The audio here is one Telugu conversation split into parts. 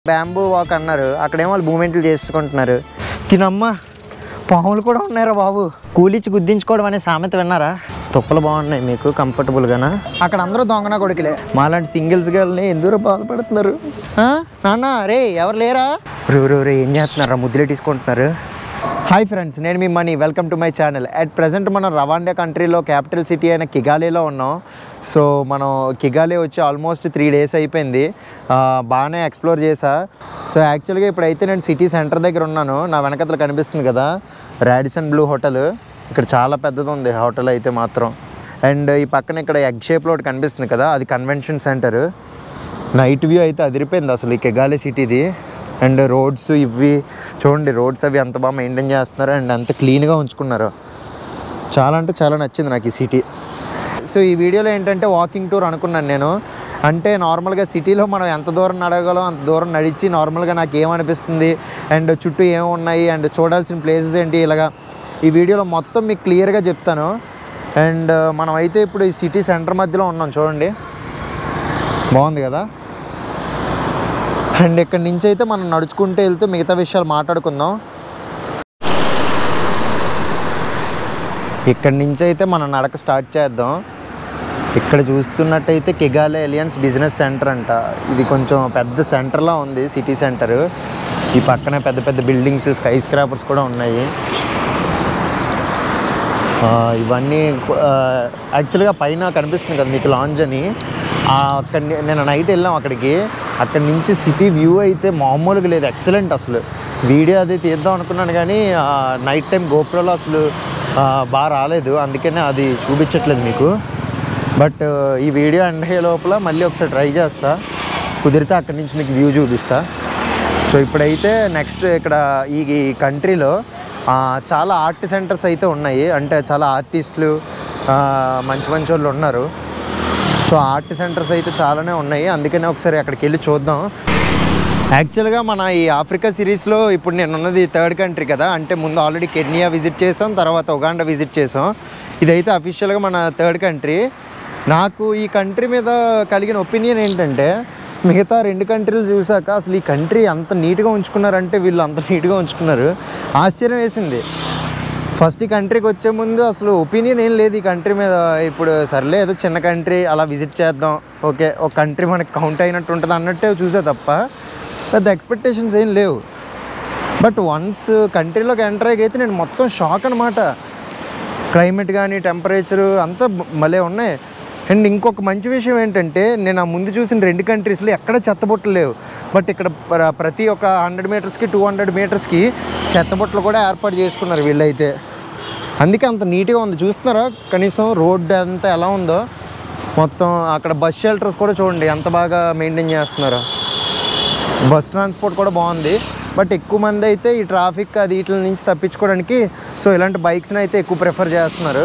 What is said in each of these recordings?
బ్యాంబూ వాక్ అన్నారు, అక్కడేమో వాళ్ళు మూమెంట్లు చేసుకుంటున్నారు. తినమ్మ పాములు కూడా ఉన్నారా బాబు. కూలిచ్చి గుద్దించుకోవడం అనే సామెత విన్నారా? తుప్పలు బాగున్నాయి మీకు కంఫర్టబుల్గానా? అక్కడ అందరూ దొంగన కొడుకులే. మాలాంటి సింగిల్స్ గర్ల్ని ఎందుకు బాధపడుతున్నారు నాన్న? రే ఎవరు లేరా? రే ఏం చేస్తున్నారా? ముద్దులే తీసుకుంటున్నారు. హాయ్ ఫ్రెండ్స్, నేను మీ Mani. Welcome to my channel. At present మనం రవాండా కంట్రీలో క్యాపిటల్ సిటీ అయిన కిగాలీలో ఉన్నాం. సో మనం కిగాలీ వచ్చి ఆల్మోస్ట్ 3 days అయిపోయింది. బాగానే ఎక్స్ప్లోర్ చేసా. సో యాక్చువల్గా ఇప్పుడైతే నేను సిటీ సెంటర్ దగ్గర ఉన్నాను. నా వెనకతలు కనిపిస్తుంది కదా, రాడిసన్ బ్లూ హోటల్. ఇక్కడ చాలా పెద్దది ఉంది హోటల్ అయితే మాత్రం. అండ్ ఈ పక్కన ఇక్కడ ఎగ్ షేప్లో ఒకటి కనిపిస్తుంది కదా, అది కన్వెన్షన్ సెంటర్. నైట్ వ్యూ అయితే అదిరిపోయింది అసలు ఈ కిగాలీ సిటీది. అండ్ రోడ్స్ ఇవి చూడండి, రోడ్స్ అవి ఎంత బాగా మెయింటైన్ చేస్తున్నారు అండ్ అంత క్లీన్గా ఉంచుకున్నారు. చాలా అంటే చాలా నచ్చింది నాకు ఈ సిటీ. సో ఈ వీడియోలో ఏంటంటే వాకింగ్ టూర్ అనుకున్నాను నేను. అంటే నార్మల్గా సిటీలో మనం ఎంత దూరం నడగలం అంత దూరం నడిచి నార్మల్గా నాకు ఏమనిపిస్తుంది అండ్ చుట్టూ ఏమున్నాయి అండ్ చూడాల్సిన ప్లేసెస్ ఏంటి, ఇలాగా ఈ వీడియోలో మొత్తం మీకు క్లియర్గా చెప్తాను. అండ్ మనం అయితే ఇప్పుడు ఈ సిటీ సెంటర్ మధ్యలో ఉన్నాం చూడండి, బాగుంది కదా. అండ్ ఇక్కడి నుంచి అయితే మనం నడుచుకుంటూ వెళ్తూ మిగతా విషయాలు మాట్లాడుకుందాం. ఇక్కడి నుంచి అయితే మనం నడక స్టార్ట్ చేద్దాం. ఇక్కడ చూస్తున్నట్టయితే కిగాలీ అలియన్స్ బిజినెస్ సెంటర్ అంట. ఇది కొంచెం పెద్ద సెంటర్లా ఉంది, సిటీ సెంటర్. ఈ పక్కనే పెద్ద పెద్ద బిల్డింగ్స్, స్కై స్క్రాపర్స్ కూడా ఉన్నాయి. ఇవన్నీ యాక్చువల్గా పైన కనిపిస్తుంది కదా మీకు లాంజ్ అని. అక్కడ నేను నైట్ వెళ్ళాం అక్కడి నుంచి సిటీ వ్యూ అయితే మామూలుగా లేదు, ఎక్సలెంట్. అసలు వీడియో అది తీద్దాం అనుకున్నాను కానీ నైట్ టైం గోప్రోలో అసలు బాగా రాలేదు, అందుకనే అది చూపించట్లేదు మీకు. బట్ ఈ వీడియో ఎండ్ అయ్యే లోపల మళ్ళీ ఒకసారి ట్రై చేస్తా, కుదిరితే అక్కడి నుంచి మీకు వ్యూ చూపిస్తా. సో ఇప్పుడైతే నెక్స్ట్ ఇక్కడ ఈ కంట్రీలో చాలా ఆర్ట్ సెంటర్స్ అయితే ఉన్నాయి. అంటే చాలా ఆర్టిస్టులు మంచి మంచి వాళ్ళు ఉన్నారు. సో ఆర్ట్ సెంటర్స్ అయితే చాలానే ఉన్నాయి, అందుకనే ఒకసారి అక్కడికి వెళ్ళి చూద్దాం. యాక్చువల్గా మన ఈ ఆఫ్రికా సిరీస్లో ఇప్పుడు నేను ఉన్నది 3rd కంట్రీ కదా. అంటే ముందు ఆల్రెడీ కెన్యా విజిట్ చేసాం, తర్వాత ఉగాండా విజిట్ చేసాం. ఇదైతే అఫీషియల్గా మన 3rd కంట్రీ. నాకు ఈ కంట్రీ మీద కలిగిన ఒపీనియన్ ఏంటంటే, మిగతా 2 కంట్రీలు చూసాక అసలు ఈ కంట్రీ అంత నీట్గా ఉంచుకున్నారంటే వీళ్ళు అంత నీట్గా ఉంచుకున్నారు, ఆశ్చర్యం వేసింది. ఫస్ట్ ఈ కంట్రీకి వచ్చే ముందు అసలు ఒపీనియన్ ఏం లేదు ఈ కంట్రీ మీద. ఇప్పుడు సర్లే ఏదో చిన్న కంట్రీ అలా విజిట్ చేద్దాం, ఓకే ఒక కంట్రీ మనకి కౌంట్ అయినట్టు ఉంటుంది అన్నట్టే చూసే తప్ప పెద్ద ఎక్స్పెక్టేషన్స్ ఏం లేవు. బట్ వన్స్ కంట్రీలోకి ఎంటర్ అయితే నేను మొత్తం షాక్ అనమాట. క్లైమేట్ కానీ టెంపరేచరు అంతా భలే ఉన్నాయి. అండ్ ఇంకొక మంచి విషయం ఏంటంటే, నేను ఆ ముందు చూసిన 2 కంట్రీస్లో ఎక్కడ చెత్తబుట్టలు లేవు. బట్ ఇక్కడ ప్రతి ఒక 100 మీటర్స్కి 200 మీటర్స్కి చెత్తబుట్టలు కూడా ఏర్పాటు చేసుకున్నారు వీళ్ళైతే. అందుకే అంత నీట్గా ఉంది. చూస్తున్నారా కనీసం రోడ్డు అంతా ఎలా ఉందో మొత్తం. అక్కడ బస్ షెల్టర్స్ కూడా చూడండి ఎంత బాగా మెయింటైన్ చేస్తున్నారు. బస్ ట్రాన్స్పోర్ట్ కూడా బాగుంది. బట్ ఎక్కువ మంది అయితే ఈ ట్రాఫిక్ అది వీటి నుంచి తప్పించుకోవడానికి సో ఇలాంటి బైక్స్ని అయితే ఎక్కువ ప్రిఫర్ చేస్తున్నారు.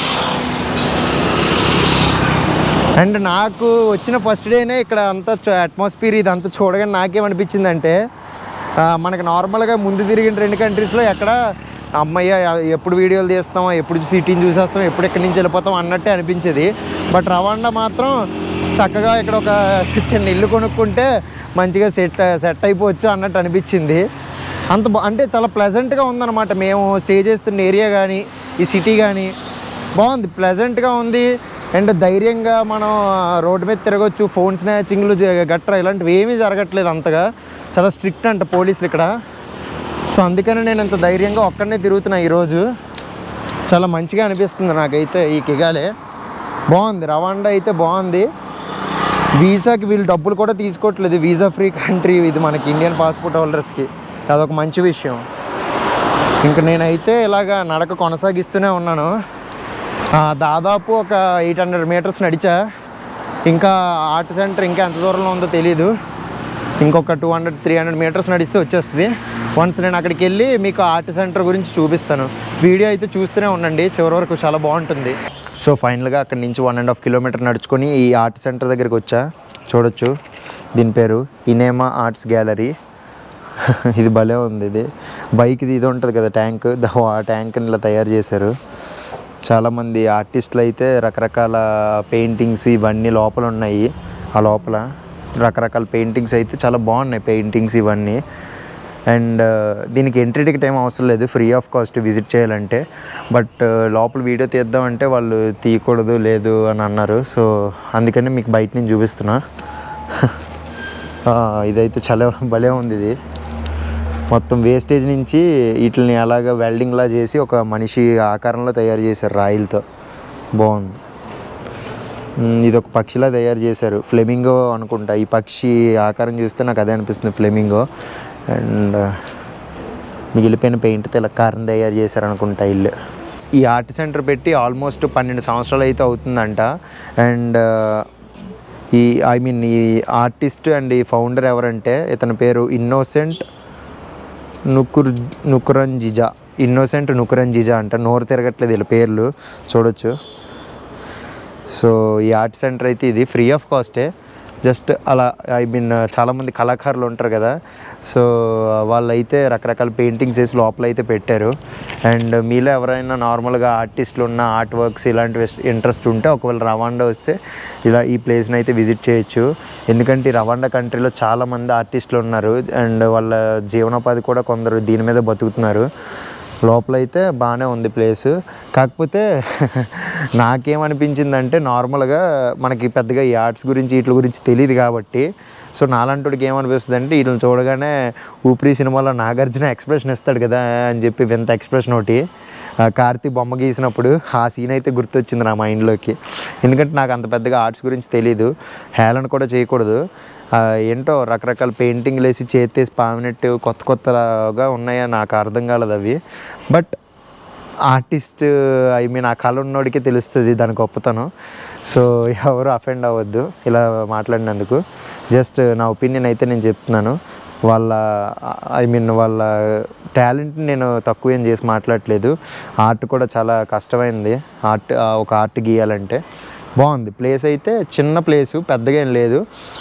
అండ్ నాకు వచ్చిన ఫస్ట్ డేనే ఇక్కడ అంతా అట్మాస్ఫియర్ ఇదంతా చూడగానే నాకేమనిపించిందంటే, మనకి నార్మల్గా ముందు తిరిగిన 2 కంట్రీస్లో ఎక్కడ అమ్మయ్య ఎప్పుడు వీడియోలు తీస్తాం, ఎప్పుడు సిటీని చూసేస్తాం, ఎప్పుడు ఇక్కడి నుంచి వెళ్ళిపోతాం అన్నట్టే అనిపించేది. బట్ రవాండా మాత్రం చక్కగా ఇక్కడ ఒక చిన్న ఇల్లు కొనుక్కుంటే మంచిగా సెట్ అయిపోవచ్చు అన్నట్టు అనిపించింది. అంటే చాలా ప్లెజెంట్గా ఉందన్నమాట. మేము స్టే చేస్తున్న ఏరియా కానీ ఈ సిటీ కానీ బాగుంది, ప్లెజెంట్గా ఉంది. అండ్ ధైర్యంగా మనం రోడ్డు మీద తిరగవచ్చు. ఫోన్ స్నాచింగ్లు గట్రా ఇలాంటివి ఏమీ జరగట్లేదు అంతగా. చాలా స్ట్రిక్ట్ అంట పోలీసులు ఇక్కడ. సో అందుకని నేను ఇంత ధైర్యంగా ఒక్కడనే తిరుగుతున్నా ఈరోజు. చాలా మంచిగా అనిపిస్తుంది నాకైతే ఈ కిగాలీ. బాగుంది, రవాండా అయితే బాగుంది. వీసాకి వీళ్ళు డబ్బులు కూడా తీసుకోవట్లేదు, వీసా ఫ్రీ కంట్రీ ఇది మనకి ఇండియన్ పాస్పోర్ట్ హోల్డర్స్కి. అదొక మంచి విషయం. ఇంకా నేనైతే ఇలాగా నడక కొనసాగిస్తూనే ఉన్నాను. దాదాపు ఒక 800 మీటర్స్ నడిచా. ఇంకా ఆర్ట్ సెంటర్ ఇంకా ఎంత దూరంలో ఉందో తెలీదు. ఇంకొక 200-300 మీటర్స్ నడిస్తే వచ్చేస్తుంది. వన్స్ నేను అక్కడికి వెళ్ళి మీకు ఆర్ట్ సెంటర్ గురించి చూపిస్తాను. వీడియో అయితే చూస్తూనే ఉండండి చివరి వరకు, చాలా బాగుంటుంది. సో ఫైనల్గా అక్కడి నుంచి 1.5 కిలోమీటర్ నడుచుకొని ఈ ఆర్ట్ సెంటర్ దగ్గరికి వచ్చా. చూడొచ్చు, దీని పేరు ఇనేమా ఆర్ట్స్ గ్యాలరీ. ఇది భలే ఉంది. ఇది బైక్ది ఇది ఉంటుంది కదా ట్యాంక్, ఆ ట్యాంక్ని ఇలా తయారు చేశారు. చాలామంది ఆర్టిస్టులు అయితే రకరకాల పెయింటింగ్స్ ఇవన్నీ లోపల ఉన్నాయి. ఆ లోపల రకరకాల పెయింటింగ్స్ అయితే చాలా బాగున్నాయి పెయింటింగ్స్ ఇవన్నీ. అండ్ దీనికి ఎంట్రీ టికెట్ ఏం అవసరం లేదు, ఫ్రీ ఆఫ్ కాస్ట్ విజిట్ చేయాలంటే. బట్ లోపల వీడియో తీద్దామంటే వాళ్ళు తీయకూడదు లేదు అని అన్నారు. సో అందుకని మీకు బయట నుంచి చూపిస్తున్నా. ఇదైతే చాలా భలే ఉంది. ఇది మొత్తం వేస్టేజ్ నుంచి వీటిని అలాగ వెల్డింగ్లా చేసి ఒక మనిషి ఆకారంలో తయారు చేశారు రాయిలతో. బాగుంది. ఇది ఒక పక్షిలా తయారు చేశారు, ఫ్లెమింగో అనుకుంటా. ఈ పక్షి ఆకారం చూస్తే నాకు అదే అనిపిస్తుంది, ఫ్లెమింగో. అండ్ మిగిలిపోయిన పెయింట్తో ఇలా కారం తయారు చేశారు అనుకుంటా ఇల్లు. ఈ ఆర్ట్ సెంటర్ పెట్టి ఆల్మోస్ట్ 12 సంవత్సరాలు అయితే అవుతుందంట. అండ్ ఈ ఈ ఆర్టిస్ట్ అండ్ ఈ ఫౌండర్ ఎవరంటే ఇతని పేరు ఇన్నోసెంట్ నుకురంజిజా అంట. నోరు తిరగట్లేదు వీళ్ళ పేర్లు చూడొచ్చు. సో ఈ ఆర్ట్ సెంటర్ అయితే ఇది ఫ్రీ ఆఫ్ కాస్టే. జస్ట్ అలా చాలామంది కళాకారులు ఉంటారు కదా, సో వాళ్ళైతే రకరకాల పెయింటింగ్స్ వేసి లోపల అయితే పెట్టారు. అండ్ మీలో ఎవరైనా నార్మల్గా ఆర్టిస్టులు ఉన్న ఆర్ట్ వర్క్స్ ఇలాంటి ఇంట్రెస్ట్ ఉంటే ఒకవేళ రవాండా వస్తే ఇలా ఈ ప్లేస్ని అయితే విజిట్ చేయొచ్చు. ఎందుకంటే ఈ రవాండా కంట్రీలో చాలామంది ఆర్టిస్టులు ఉన్నారు. అండ్ వాళ్ళ జీవనోపాధి కూడా కొందరు దీని మీద బతుకుతున్నారు. లోపలైతే బాగానే ఉంది ప్లేసు. కాకపోతే నాకేమనిపించిందంటే నార్మల్గా మనకి పెద్దగా ఈ ఆర్ట్స్ గురించి వీటి గురించి తెలియదు కాబట్టి, సో నాలంటోడికి ఏమనిపిస్తుంది అంటే వీటిని చూడగానే ఊపిరి సినిమాలో నాగార్జున ఎక్స్ప్రెషన్ ఇస్తాడు కదా అని చెప్పి వింత ఎక్స్ప్రెషన్ ఒకటి కార్తీ బొమ్మ గీసినప్పుడు ఆ సీన్ అయితే గుర్తొచ్చింది నా మైండ్లోకి. ఎందుకంటే నాకు అంత పెద్దగా ఆర్ట్స్ గురించి తెలీదు, హేళన కూడా చేయకూడదు. ఏంటో రకరకాల పెయింటింగ్లు వేసి చేతేసి పామినట్టు కొత్తగా ఉన్నాయో నాకు అర్థం కాలేదు అవి. బట్ ఆర్టిస్ట్ ఆ కళ ఉన్నోడికే తెలుస్తుంది దాని గొప్పతనం. సో ఎవరు అఫెండ్ అవ్వద్దు ఇలా మాట్లాడినందుకు. జస్ట్ నా ఒపీనియన్ అయితే నేను చెప్తున్నాను. వాళ్ళ వాళ్ళ టాలెంట్ని నేను తక్కువ ఏం చేసి మాట్లాడట్లేదు. ఆర్ట్ కూడా చాలా కష్టమైంది. ఒక ఆర్ట్ గీయాలంటే. బాగుంది ప్లేస్ అయితే. చిన్న ప్లేసు, పెద్దగా ఏం లేదు.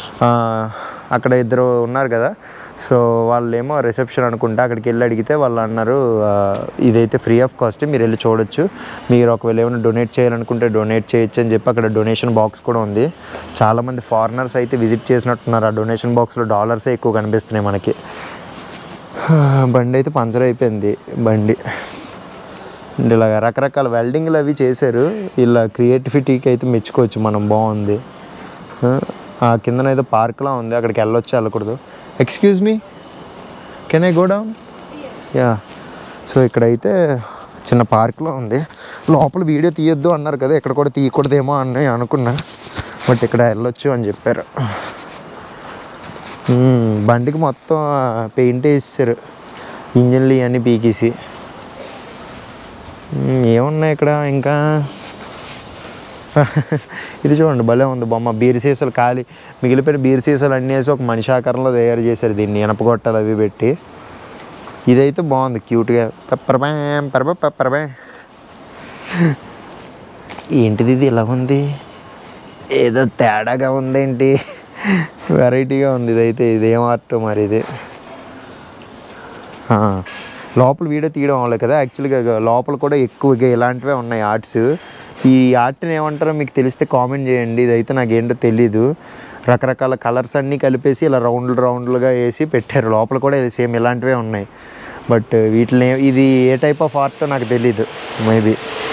అక్కడ ఇద్దరు ఉన్నారు కదా, సో వాళ్ళేమో రిసెప్షన్ అనుకుంటా. అక్కడికి వెళ్ళి అడిగితే వాళ్ళు అన్నారు ఇదైతే ఫ్రీ ఆఫ్ కాస్ట్, మీరు వెళ్ళి చూడొచ్చు. మీరు ఒకవేళ ఏమైనా డొనేట్ చేయాలనుకుంటే డొనేట్ చేయొచ్చు అని చెప్పి అక్కడ డొనేషన్ బాక్స్ కూడా ఉంది. చాలామంది ఫారినర్స్ అయితే విజిట్ చేసినట్టున్నారు. ఆ డొనేషన్ బాక్స్లో డాలర్సే ఎక్కువ కనిపిస్తున్నాయి మనకి. బండి అయితే పంచర్ అయిపోయింది బండి. ఇలా రకరకాల వెల్డింగ్లు అవి చేశారు. ఇలా క్రియేటివిటీకి అయితే మెచ్చుకోవచ్చు మనం. బాగుంది. ఆ కిందన ఏదో పార్క్లా ఉంది, అక్కడికి వెళ్ళకూడదు. Excuse me, can I go down? Yeah. So ఇక్కడైతే చిన్న పార్క్లో ఉంది. లోపల వీడియో తీయొద్దు అన్నారు కదా, ఇక్కడ కూడా తీయకూడదేమో అని అనుకున్నా. బట్ ఇక్కడ వెళ్ళొచ్చు అని చెప్పారు. బండికి మొత్తం పెయింట్ వేసేసారు, ఇంజన్లు ఇవన్నీ పీకేసి. ఏమున్నాయి ఇక్కడ ఇంకా? ఇది చూడండి భలే ఉంది బొమ్మ. బీర్ సీసాలు మిగిలిపోయిన బీర్ సీసాలు అన్నీ వేసి ఒక మనిషి ఆకారంలో తయారు చేశారు దీన్ని, ఇనపగొట్టాలు అవి పెట్టి. ఇదైతే బాగుంది క్యూట్గా. పెప్పరబాయ్. ఏంటిది ఇది ఇలా ఉంది? ఏదో తేడాగా ఉందేంటి? వెరైటీగా ఉంది ఇదైతే. ఇదేం ఆర్ట్ మరి ఇది? లోపల వీడియో తీయడం అవ్వలే కదా యాక్చువల్గా. లోపల కూడా ఎక్కువగా ఇలాంటివే ఉన్నాయి ఆర్ట్స్. ఈ ఆర్ట్ని ఏమంటారో మీకు తెలిస్తే కామెంట్ చేయండి. ఇదైతే నాకేంటో తెలీదు. రకరకాల కలర్స్ అన్నీ కలిపేసి ఇలా రౌండ్లుగా వేసి పెట్టారు. లోపల కూడా సేమ్ ఇలాంటివే ఉన్నాయి. బట్ వీటిని ఇది ఏ టైప్ ఆఫ్ ఆర్ట్ నాకు తెలీదు. మేబీ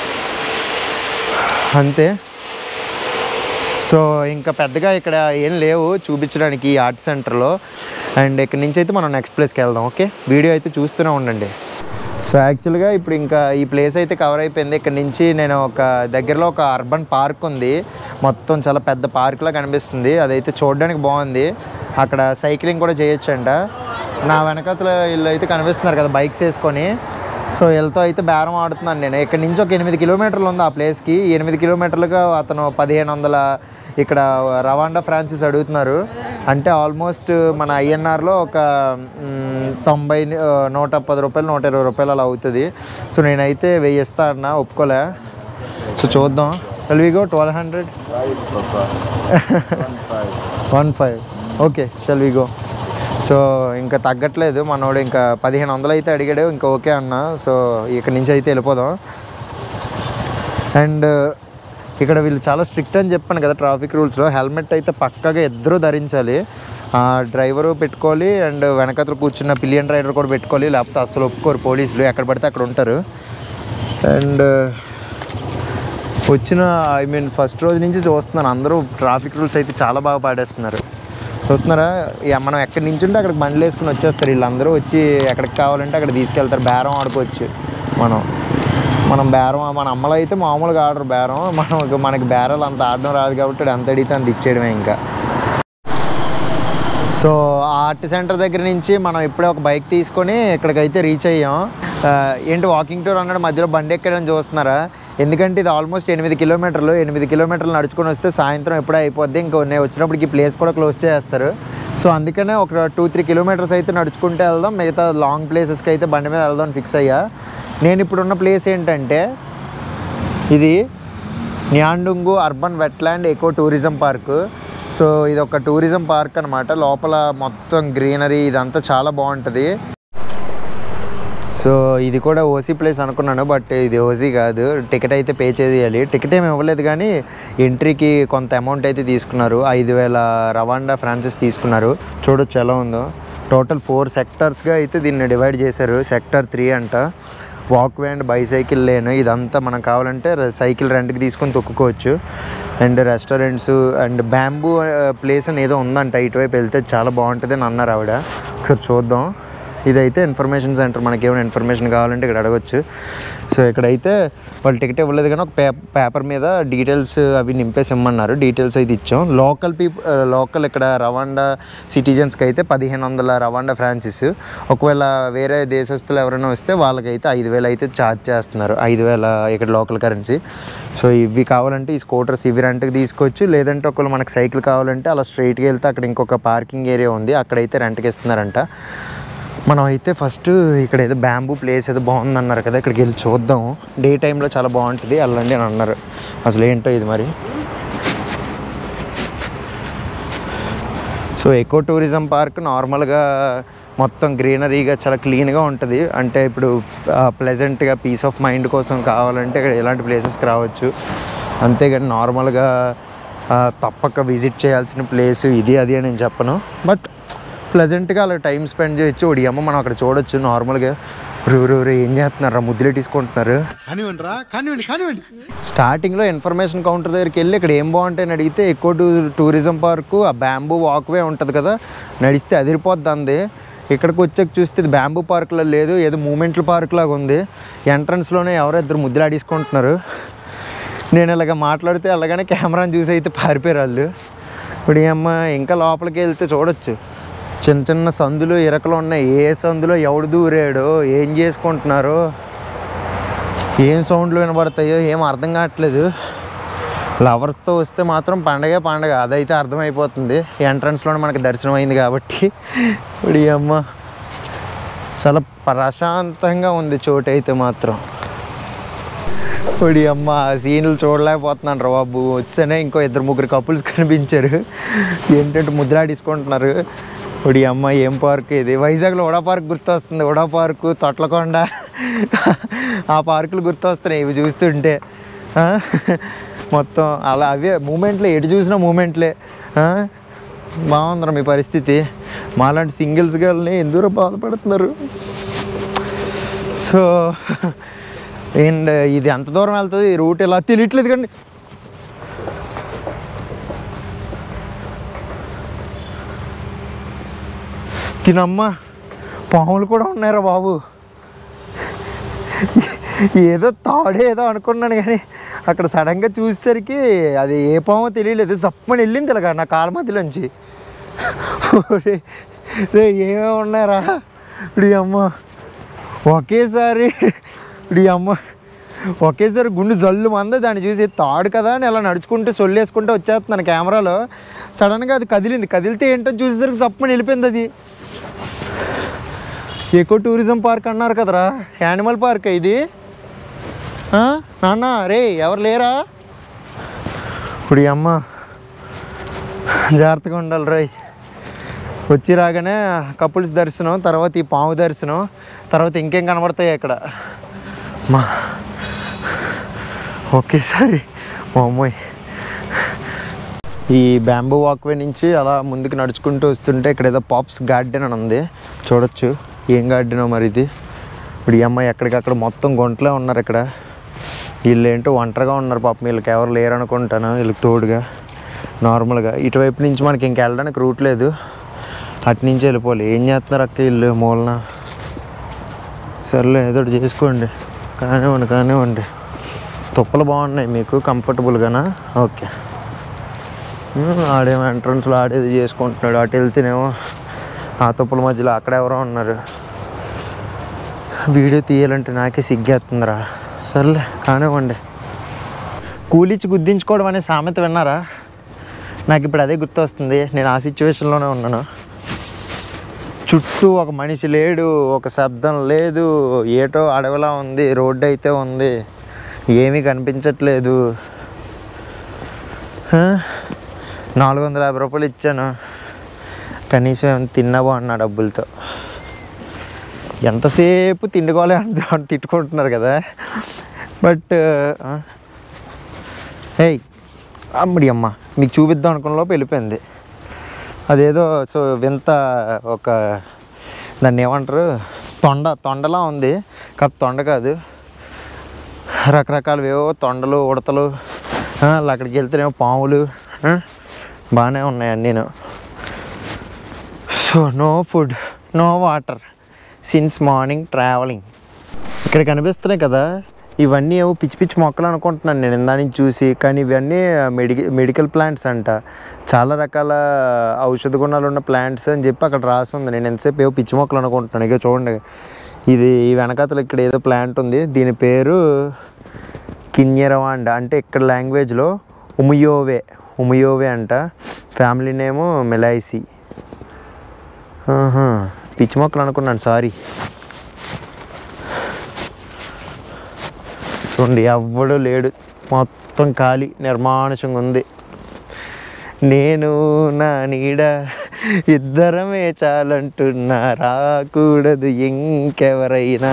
అంతే. సో ఇంకా పెద్దగా ఇక్కడ ఏం లేవు చూపించడానికి ఈ ఆర్ట్ సెంటర్లో. అండ్ ఇక్కడ నుంచి అయితే మనం నెక్స్ట్ ప్లేస్కి వెళ్దాం. ఓకే, వీడియో అయితే చూస్తూనే ఉండండి. సో యాక్చువల్గా ఇప్పుడు ఇంకా ఈ ప్లేస్ అయితే కవర్ అయిపోయింది. ఇక్కడ నుంచి నేను దగ్గరలో ఒక అర్బన్ పార్క్ ఉంది. మొత్తం చాలా పెద్ద పార్క్లా కనిపిస్తుంది. అదైతే చూడడానికి బాగుంది. అక్కడ సైక్లింగ్ కూడా చేయొచ్చంట. నా వెనకాతల వీళ్ళు అయితే కనిపిస్తున్నారు కదా బైక్స్ వేసుకొని. సో వీళ్ళతో అయితే బేరం ఆడుతున్నాను నేను. ఇక్కడ నుంచి ఒక 8 కిలోమీటర్లు ఉంది ఆ ప్లేస్కి. 8 కిలోమీటర్లుగా అతను 1500 ఇక్కడ రవాండా ఫ్రాన్సిస్ అడుగుతున్నారు. అంటే ఆల్మోస్ట్ మన ఐఎన్ఆర్లో ఒక 90, 110 రూపాయలు, 120 రూపాయలు అలా అవుతుంది. సో నేనైతే 1000 ఇస్తా అన్న, ఒప్పుకోలే. సో చూద్దాం. Shall we go 1200? 15. Okay, shall we go. So ఇంకా తగ్గట్లేదు మనోడు. ఇంకా 1500 అయితే అడిగాడు. ఇంకా ఓకే అన్న. సో ఇక్కడ నుంచి అయితే వెళ్ళిపోదాం. అండ్ ఇక్కడ వీళ్ళు చాలా స్ట్రిక్ట్ అని చెప్పాను కదా ట్రాఫిక్ రూల్స్లో. హెల్మెట్ అయితే పక్కాగా ఇద్దరూ ధరించాలి. డ్రైవరు పెట్టుకోవాలి అండ్ వెనకతలు కూర్చున్న పిలియన్ రైడర్ కూడా పెట్టుకోవాలి, లేకపోతే అసలు ఒప్పుకోరు పోలీసులు. ఎక్కడ పడితే అక్కడ ఉంటారు. అండ్ వచ్చిన ఫస్ట్ రోజు నుంచి చూస్తున్నాను అందరూ ట్రాఫిక్ రూల్స్ అయితే చాలా బాగా పాడేస్తున్నారు. చూస్తున్నారా, మనం ఎక్కడి నుంచి ఉంటే అక్కడికి బండ్లు వేసుకుని వచ్చేస్తారు. వీళ్ళందరూ వచ్చి ఎక్కడికి కావాలంటే అక్కడ తీసుకెళ్తారు. బేరం ఆడుకోవచ్చు. మనం బేరం, మన అమ్మలో అయితే మామూలుగా ఆడరు బేరం. మనకి బేరాలు అంత ఆడడం రాదు కాబట్టి ఎంత అడిగితే అంత ఇచ్చేయడమే ఇంకా. సో ఆర్ట్ సెంటర్ దగ్గర నుంచి మనం ఇప్పుడే ఒక బైక్ తీసుకొని ఇక్కడికైతే రీచ్ అయ్యాం. ఏంటి వాకింగ్ టూర్ అన్నాడు, మధ్యలో బండి ఎక్కడని చూస్తున్నారా? ఎందుకంటే ఇది ఆల్మోస్ట్ 8 కిలోమీటర్లు. 8 కిలోమీటర్లు నడుచుకొని వస్తే సాయంత్రం ఎప్పుడో అయిపోద్ది. ఇంకో నేను వచ్చినప్పటికి ప్లేస్ కూడా క్లోజ్ చేస్తారు. సో అందుకనే ఒక 2-3 కిలోమీటర్స్ అయితే నడుచుకుంటే వెళ్దాం. మిగతా లాంగ్ ప్లేసెస్కి అయితే బండి మీద వెళ్దాం ఫిక్స్ అయ్యా. నేను ఇప్పుడున్న ప్లేస్ ఏంటంటే ఇది Nyandungu urban wetland eco tourism park. So ఇది ఒక టూరిజం పార్క్ అనమాట. లోపల మొత్తం గ్రీనరీ ఇదంతా చాలా బాగుంటుంది. సో ఇది కూడా ఓసీ ప్లేస్ అనుకున్నాను, బట్ ఇది ఓసీ కాదు. టికెట్ అయితే పే చేయాలి. టికెట్ ఏమి ఇవ్వలేదు కానీ ఎంట్రీకి కొంత అమౌంట్ అయితే తీసుకున్నారు. 5,000 రవాండా ఫ్రాన్సెస్ తీసుకున్నారు. చూడొచ్చు ఎలా ఉందో. టోటల్ 4 సెక్టర్స్గా అయితే దీన్ని డివైడ్ చేశారు. సెక్టర్ 3 అంట వాక్వే అండ్ బైసైకిల్ లేన్. ఇదంతా మనం కావాలంటే సైకిల్ రెంట్కి తీసుకొని తొక్కుకోవచ్చు. And restaurants and bamboo place అని ఏదో ఉందంట. ఇటువైపు వెళ్తే చాలా బాగుంటుంది అని అన్నారు ఆవిడ. ఒకసారి చూద్దాం. ఇదైతే ఇన్ఫర్మేషన్ సెంటర్. మనకి ఏమైనా ఇన్ఫర్మేషన్ కావాలంటే ఇక్కడ అడగచ్చు. సో ఇక్కడైతే వాళ్ళు టికెట్ ఇవ్వలేదు కానీ ఒక పేపర్ మీద డీటెయిల్స్ అవి నింపేసి ఇమ్మన్నారు. డీటెయిల్స్ అయితే ఇచ్చాం. లోకల్ ఇక్కడ రవాండా సిటిజన్స్కి అయితే 1,500 రవాండా ఫ్రాన్సిస్. ఒకవేళ వేరే దేశస్తులు ఎవరైనా వస్తే వాళ్ళకైతే 5,000 అయితే ఛార్జ్ చేస్తున్నారు. 5,000 ఇక్కడ లోకల్ కరెన్సీ. సో ఇవి కావాలంటే ఈ స్కూటర్స్ ఇవి రెంట్కి తీసుకోవచ్చు. లేదంటే ఒకవేళ మనకు సైకిల్ కావాలంటే అలా స్ట్రైట్గా వెళ్తే అక్కడ ఇంకొక పార్కింగ్ ఏరియా ఉంది, అక్కడైతే రెంట్కి ఇస్తున్నారంట. మనం అయితే ఫస్ట్ ఇక్కడ ఏదో బ్యాంబూ ప్లేస్ ఏదో బాగుందన్నారు కదా, ఇక్కడికి వెళ్ళి చూద్దాం. డే టైంలో చాలా బాగుంటుంది, వెళ్ళండి అని అన్నారు. అసలు ఏంటో ఇది మరి. సో ఎకో టూరిజం పార్క్ నార్మల్గా మొత్తం గ్రీనరీగా చాలా క్లీన్గా ఉంటుంది. అంటే ఇప్పుడు ప్లెజెంట్గా పీస్ ఆఫ్ మైండ్ కోసం కావాలంటే ఇక్కడ ఇలాంటి ప్లేసెస్కి రావచ్చు. అంతేగాని నార్మల్గా తప్పక విజిట్ చేయాల్సిన ప్లేస్ ఇది అది అని నేను చెప్పను. బట్ ప్లెజెంట్గా అలా టైం స్పెండ్ చేయొచ్చు. ఒడియమ్మ మనం అక్కడ చూడొచ్చు. నార్మల్గా ఊరు ఏం చేస్తున్నారు, ముద్దులు తీసుకుంటున్నారు. స్టార్టింగ్లో ఇన్ఫర్మేషన్ కౌంటర్ దగ్గరికి వెళ్ళి ఇక్కడ ఏం బాగుంటాయని అడిగితే ఎకో టూరిజం పార్కు ఆ బ్యాంబూ వాక్వే ఉంటుంది కదా, నడిస్తే అదిరిపోద్ది అంది. ఇక్కడికి వచ్చాక చూస్తే ఇది బ్యాంబూ పార్క్లో లేదు, ఏదో మూమెంట్ల పార్క్ లాగా ఉంది. ఎంట్రన్స్లోనే ఎవరో ఇద్దరు ముద్దులు ఆడేసుకుంటున్నారు. నేను ఇలాగ మాట్లాడితే అలాగనే కెమెరాని చూసి అయితే పారిపోయారు వాళ్ళు. ఇప్పుడు అమ్మ ఇంకా లోపలికి వెళ్తే చూడొచ్చు చిన్న చిన్న సందులు ఇరకలు ఉన్నాయి. ఏ సందులో ఎవడు దూరాడో ఏం చేసుకుంటున్నారో ఏం సౌండ్లు వినబడతాయో ఏం అర్థం కావట్లేదు. లవర్స్తో వస్తే మాత్రం పండగే పండగ, అదైతే అర్థమైపోతుంది. ఎంట్రన్స్లోనే మనకి దర్శనం అయింది కాబట్టి. ఇప్పుడు అమ్మ చాలా ప్రశాంతంగా ఉంది చోటు అయితే మాత్రం. ఇప్పుడు అమ్మ సీన్లు చూడలేకపోతున్నాను రా బాబు. వచ్చేనే ఇంకో 2-3 కపుల్స్ కనిపించారు. ఏంటంటే ముద్దులాడేసుకుంటున్నారు. ఇప్పుడు అమ్మ ఏం పార్క్ ఇది? వైజాగ్లో ఉడా పార్క్ గుర్తొస్తుంది. ఉడా పార్కు, తొట్లకొండ ఆ పార్కులు గుర్తొస్తున్నాయి ఇవి చూస్తుంటే. మొత్తం అలా అవే మూమెంట్లే, ఎటు చూసినా మూమెంట్లే. బాగుందిరా మీ పరిస్థితి. మాలాంటి సింగిల్స్ గర్ల్ని ఎందుకు బాధపడుతున్నారు. సో అండ్ ఇది ఎంత దూరం వెళ్తుంది ఈ రూట్ ఇలా తెలియట్లేదు కండి. తినమ్మ పాములు కూడా ఉన్నారా బాబు. ఏదో తాడే ఏదో అనుకున్నాను కానీ అక్కడ సడన్గా చూసేసరికి అది ఏ పామో తెలియలేదు. సప్పని వెళ్ళింది ఇలాగా నా కాళ్ళ మధ్యలోంచి. రే ఏమేమి ఉన్నారా. ఇప్పుడు అమ్మ ఒకేసారి ఒకేసారి గుండె జల్లు మంది దాన్ని చూసి తాడు కదా అని అలా నడుచుకుంటూ సొల్లేసుకుంటూ వచ్చేస్తున్నాను కెమెరాలో. సడన్గా అది కదిలితే ఏంటో చూసేసరికి తప్పని వెళ్ళిపోయింది అది. ఎకో టూరిజం పార్క్ అన్నారు కదరా, యానిమల్ పార్క్ ఇది. నాన్న రే ఎవరు లేరా. ఇప్పుడు అమ్మ జాగ్రత్తగా ఉండాలి రాయ్. వచ్చి రాగానే కపుల్స్ దర్శనం, తర్వాత ఈ పాము దర్శనం, తర్వాత ఇంకేం కనబడతాయి అక్కడ. మా ఒకేసారి అమ్మాయి ఈ బ్యాంబూ వాక్వే నుంచి అలా ముందుకు నడుచుకుంటూ వస్తుంటే ఇక్కడ ఏదో పాప్స్ గార్డెన్ అని ఉంది, చూడొచ్చు. ఏం గార్డెనో మరి ఇది. ఇప్పుడు ఈ అమ్మాయి ఎక్కడికక్కడ మొత్తం గుంటలే ఉన్నారు ఇక్కడ. వీళ్ళు ఏంటో ఒంటరిగా ఉన్నారు పాపం, వీళ్ళకి ఎవరు లేరు అనుకుంటాను, వీళ్ళకి తోడుగా. నార్మల్గా ఇటువైపు నుంచి మనకి ఇంక వెళ్ళడానికి రూట్ లేదు, అటు నుంచి వెళ్ళిపోవాలి. ఏం చేస్తున్నారు అక్క వీళ్ళు మూలన? సర్లే ఏదో చేసుకోండి, కానివ్వండి. తుప్పలు బాగున్నాయి మీకు కంఫర్టబుల్గానా? ఓకే. ఆడేమో ఎంట్రన్స్లో ఆడేది చేసుకుంటున్నాడు. అటు వెళ్తేనేమో ఆ తుప్పల మధ్యలో అక్కడ ఎవరో ఉన్నారు. వీడియో తీయాలంటే నాకే సిగ్గేస్తుందిరా. సర్లే కానివ్వండి. కూలిచ్చి గుద్దించుకోవడం అనే సామెత విన్నారా? నాకు ఇప్పుడు అదే గుర్తొస్తుంది. నేను ఆ సిచ్యువేషన్లోనే ఉన్నాను. చుట్టూ ఒక మనిషి లేడు, ఒక శబ్దం లేదు, ఏటో అడవిలా ఉంది. రోడ్డు అయితే ఉంది, ఏమీ కనిపించట్లేదు. 450 రూపాయలు ఇచ్చాను, కనీసం ఏమైనా తిన్నావో అన్న డబ్బులతో. ఎంతసేపు తిండుకోలే అంటే తిట్టుకుంటున్నారు కదా. బట్ ఏయ్ అమ్మడి అమ్మ, మీకు చూపిద్దాం అనుకున్న లోపు వెళ్ళిపోయింది. అదేదో సో వింత ఒక దాన్ని ఏమంటారు, తొండలా ఉంది. తొండ కాదు, రకరకాలవేవో తొండలు, ఉడతలు. అక్కడికి వెళ్తేనేమో పాములు బాగానే ఉన్నాయి అన్నీను. So no food, no water since morning travelling. ఇక్కడ కనిపిస్తున్నాయి కదా, ఇవన్నీ ఏవో పిచ్చి పిచ్చి మొక్కలు అనుకుంటున్నాను నేను ఇందా నుంచి చూసి. కానీ ఇవన్నీ మెడికల్ ప్లాంట్స్ అంట, చాలా రకాల ఔషధ గుణాలు ఉన్న ప్లాంట్స్ అని చెప్పి అక్కడ రాసి ఉంది. నేను ఎంతసేపు ఏవో పిచ్చి మొక్కలు అనుకుంటున్నాను. ఇక చూడండి, ఇది ఈ వెనకాతలు ఇక్కడ ఏదో ప్లాంట్ ఉంది, దీని పేరు కిన్యరవాండ. అంటే ఇక్కడ లాంగ్వేజ్లో ఉమియోవే అంట. ఫ్యామిలీ నేము మెలైసి. పిచ్చి మొక్కలు అనుకున్నాను, సారీ. చూడండి ఎవ్వడూ లేడు, మొత్తం ఖాళీ నిర్మానుషంగా ఉంది. నేను నా నీడ ఇద్దరమే చాలంటున్నా, రాకూడదు ఇంకెవరైనా.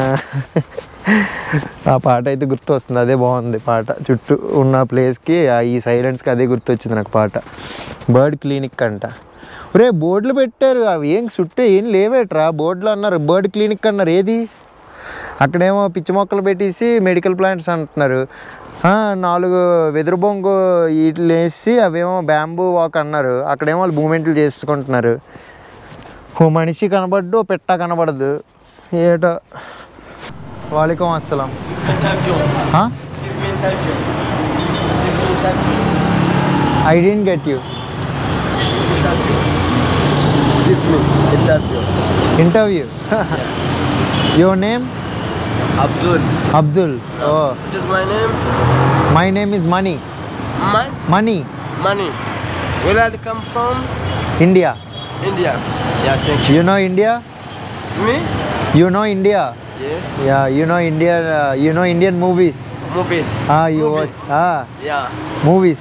ఆ పాట అయితే గుర్తు వస్తుంది, అదే బాగుంది పాట. చుట్టూ ఉన్న ప్లేస్కి ఈ సైలెన్స్కి అదే గుర్తొచ్చింది నాకు పాట. బర్డ్ క్లినిక్ అంట. ఒరే బోర్డులు పెట్టారు, అవి ఏం చుట్టూ ఏం లేవేట్రా, బోర్డులు అన్నారు, బర్డ్ క్లినిక్ అన్నారు. ఏది? అక్కడేమో పిచ్చి మొక్కలు పెట్టేసి మెడికల్ ప్లాంట్స్ అంటున్నారు. 4 వెదురు బొంగు వీటిని వేసి అవేమో బ్యాంబూ వాక్ అన్నారు. అక్కడేమో వాళ్ళు మూమెంట్లు చేసుకుంటున్నారు. ఓ మనిషి కనబడ్డు, ఓ పెట్ట కనబడదు. ఏటో. వాలేకుం అస్సలాం. I didn't get you. Give me interview. Your name? Abdul. Oh. What is my name? My name is Mani. Mani. Where I come from? India. Yeah, thank you. You know India? Me? You know India? Yes. Yeah, you know India. You know Indian movies. You watch. Yeah. Movies.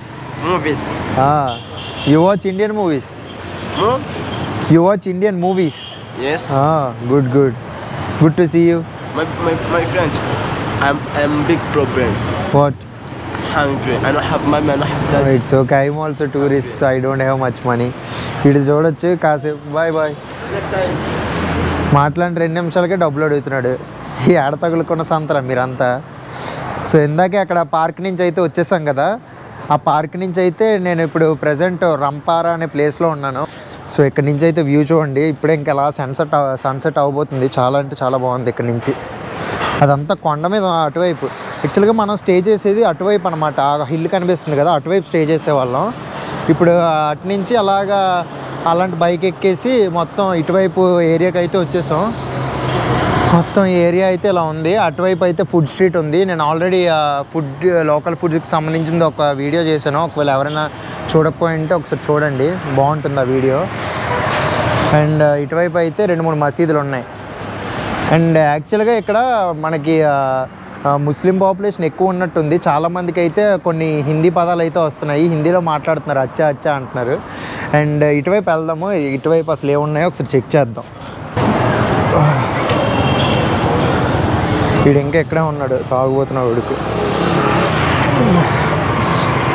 You watch Indian movies. You watch Indian movies. Yes. Good. Good to see you. My friends, I'm big problem. What? Hungry. I don't have money. I don't have that. It's okay. I'm also tourist, so I don't have much money. It is చూడొచ్చు కాసేపు. Bye. Next time. మాట్లాడి 2 నిమిషాలకే డబ్బులు అడుగుతున్నాడు. ఈ ఆడ తగులుకున్న సంతరా మీరంతా. సో ఇందాకే అక్కడ పార్క్ నుంచి అయితే వచ్చేసాం కదా. ఆ పార్క్ నుంచి అయితే నేను ఇప్పుడు ప్రజెంట్ రంపారా అనే ప్లేస్లో ఉన్నాను. సో ఇక్కడ నుంచి అయితే వ్యూ చూడండి. ఇప్పుడే ఇంకా అలా సన్సెట్ అవ్వబోతుంది. చాలా అంటే చాలా బాగుంది ఇక్కడ నుంచి. అదంతా కొండ మీద అటువైపు. యాక్చువల్గా మనం స్టే చేసేది అటువైపు అనమాట. ఆ హిల్ కనిపిస్తుంది కదా, అటువైపు స్టే చేసేవాళ్ళం. ఇప్పుడు అటు నుంచి అలాంటి బైక్ ఎక్కేసి మొత్తం ఇటువైపు ఏరియాకి అయితే వచ్చేసాం. మొత్తం ఏరియా అయితే ఇలా ఉంది. అటువైపు అయితే ఫుడ్ స్ట్రీట్ ఉంది. నేను ఆల్రెడీ లోకల్ ఫుడ్స్కి సంబంధించింది ఒక వీడియో చేశాను. ఒకవేళ ఎవరైనా చూడకపోయింటే ఒకసారి చూడండి, బాగుంటుంది ఆ వీడియో. అండ్ ఇటువైపు అయితే 2-3 మసీదులు ఉన్నాయి. అండ్ యాక్చువల్గా ఇక్కడ మనకి ముస్లిం పాపులేషన్ ఎక్కువ ఉన్నట్టుంది. చాలామందికి అయితే కొన్ని హిందీ పదాలు అయితే వస్తున్నాయి, హిందీలో మాట్లాడుతున్నారు, అచ్చా అంటున్నారు. అండ్ ఇటువైపు వెళ్దాము. ఇటువైపు అసలు ఏమున్నాయో ఒకసారి చెక్ చేద్దాం. వీడు ఇంకా ఎక్కడే ఉన్నాడు, తాగుబోతున్నాడు ఉడుకు.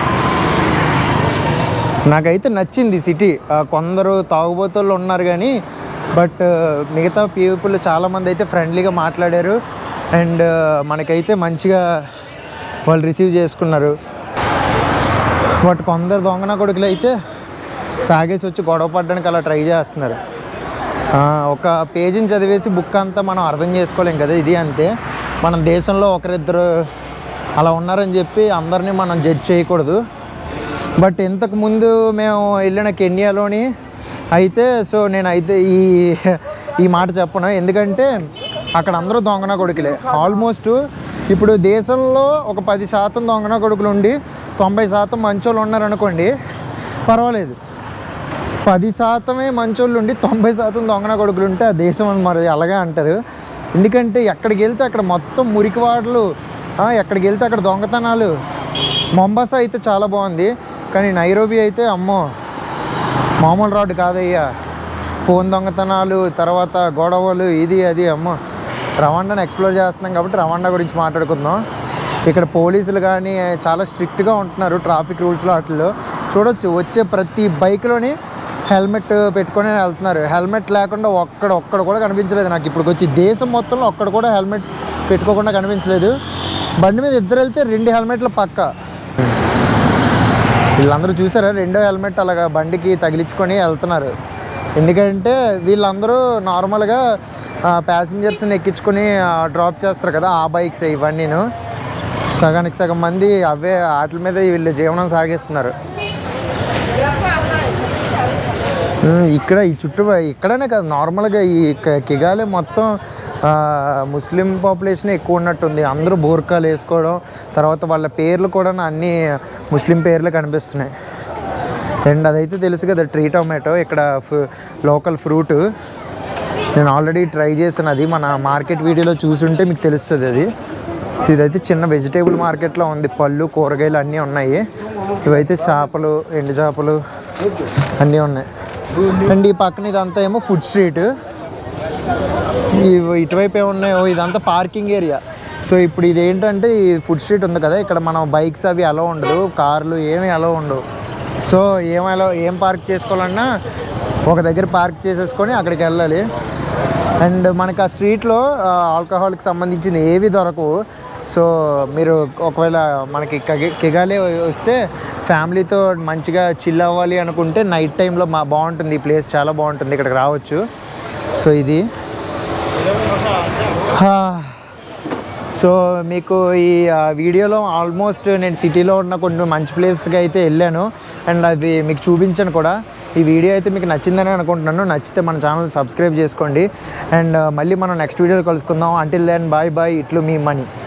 నాకైతే నచ్చింది సిటీ. కొందరు తాగుబోతులు ఉన్నారు కానీ బట్ మిగతా పీపుల్ చాలామంది అయితే ఫ్రెండ్లీగా మాట్లాడారు అండ్ మనకైతే మంచిగా వాళ్ళు రిసీవ్ చేసుకున్నారు. బట్ కొందరు దొంగన కొడుకులు అయితే తాగేసి వచ్చి గొడవ పడడానికి అలా ట్రై చేస్తున్నారు. ఒక పేజీని చదివేసి బుక్ అంతా మనం అర్థం చేసుకోలేం కదా, ఇది అంతే. మన దేశంలో ఒకరిద్దరు అలా ఉన్నారని చెప్పి అందరినీ మనం జడ్జ్ చేయకూడదు. బట్ ఇంతకుముందు మేము వెళ్ళిన కెన్యాలోని అయితే నేనైతే ఈ మాట చెప్పను, ఎందుకంటే అక్కడ అందరూ దొంగన కొడుకులే ఆల్మోస్ట్. ఇప్పుడు దేశంలో ఒక 10% దొంగన కొడుకులు ఉండి 90% మంచోళ్ళు ఉన్నారనుకోండి, పర్వాలేదు. 10% మంచోళ్ళు ఉండి 90% దొంగన కొడుకులు ఉంటే ఆ దేశం అని మరి అలాగే అంటారు. ఎందుకంటే ఎక్కడికి వెళ్తే అక్కడ మొత్తం మురికివాడలు, ఎక్కడికి వెళ్తే అక్కడ దొంగతనాలు. మొంబాసా అయితే చాలా బాగుంది, కానీ నైరోబీ అయితే అమ్మో మామూలు రాడ్ కాదయ్యా. ఫోన్ దొంగతనాలు, తర్వాత గొడవలు, ఇది అది. అమ్మో, రవాండాను ఎక్స్ప్లోర్ చేస్తున్నాం కాబట్టి రవాండా గురించి మాట్లాడుకుందాం. ఇక్కడ పోలీసులు కానీ చాలా స్ట్రిక్ట్గా ఉంటున్నారు ట్రాఫిక్ రూల్స్లో. వాటిల్లో చూడొచ్చు, వచ్చే ప్రతి బైక్లోని హెల్మెట్ పెట్టుకొని వెళ్తున్నారు. హెల్మెట్ లేకుండా ఒక్కడ కూడా కనిపించలేదు నాకు ఇప్పుడు వచ్చి. దేశం మొత్తంలో ఒక్కడ కూడా హెల్మెట్ పెట్టుకోకుండా కనిపించలేదు. బండి మీద ఇద్దరు వెళ్తే 2 హెల్మెట్లు పక్క. వీళ్ళందరూ చూసారా, 2వ హెల్మెట్ అలాగా బండికి తగిలించుకొని వెళ్తున్నారు. ఎందుకంటే వీళ్ళందరూ నార్మల్గా ప్యాసింజర్స్ని ఎక్కించుకొని డ్రాప్ చేస్తారు కదా, ఆ బైక్స్ ఇవన్నీను. సగానికి సగం మంది అవే వాటి మీద వీళ్ళు జీవనం సాగిస్తున్నారు. ఇక్కడ ఈ ఇక్కడనే కాదు, నార్మల్గా ఈ కిగాలే మొత్తం ముస్లిం పాపులేషన్ ఎక్కువ ఉన్నట్టుంది. అందరూ బోర్కాలు వేసుకోవడం, తర్వాత వాళ్ళ పేర్లు కూడా అన్నీ ముస్లిం పేర్లు కనిపిస్తున్నాయి. అండ్ అదైతే తెలుసు కదా, ట్రీ టొమాటో, ఇక్కడ లోకల్ ఫ్రూట్. నేను ఆల్రెడీ ట్రై చేశాను, అది మన మార్కెట్ వీడియోలో చూసుంటే మీకు తెలుస్తుంది అది. ఇదైతే చిన్న వెజిటేబుల్ మార్కెట్లో ఉంది, పళ్ళు కూరగాయలు అన్నీ ఉన్నాయి. ఇవైతే చేపలు, ఎండు చేపలు అన్నీ ఉన్నాయి. అండ్ ఈ పక్కన ఇదంతా ఏమో ఫుడ్ స్ట్రీట్. ఇటువైపు ఏమున్నాయో ఇదంతా పార్కింగ్ ఏరియా. సో ఇప్పుడు ఇదేంటంటే ఈ ఫుడ్ స్ట్రీట్ ఉంది కదా, ఇక్కడ మనం బైక్స్ అవి అలో ఉండదు, కార్లు ఏమీ అలో ఉండవు. సో ఏం పార్క్ చేసుకోవాలన్నా ఒక దగ్గర పార్క్ చేసేసుకొని అక్కడికి వెళ్ళాలి. అండ్ మనకు ఆ స్ట్రీట్లో ఆల్కహాల్కి సంబంధించిన ఏవి దొరకవు. సో మీరు ఒకవేళ మనకి కిగాలే వస్తే ఫ్యామిలీతో మంచిగా చిల్ అవ్వాలి అనుకుంటే నైట్ టైంలో బాగుంటుంది. ఈ ప్లేస్ చాలా బాగుంటుంది, ఇక్కడికి రావచ్చు. సో ఇది సో మీకు ఈ వీడియోలో ఆల్మోస్ట్ నేను సిటీలో ఉన్న కొన్ని మంచి ప్లేస్కి అయితే వెళ్ళాను అండ్ అవి మీకు చూపించాను కూడా. ఈ వీడియో అయితే మీకు నచ్చిందని అనుకుంటున్నాను. నచ్చితే మన ఛానల్ సబ్స్క్రైబ్ చేసుకోండి అండ్ మళ్ళీ మనం నెక్స్ట్ వీడియోలో కలుసుకుందాం. అంటిల్ దెన్ బాయ్ బాయ్, ఇట్లు మీ మనీ.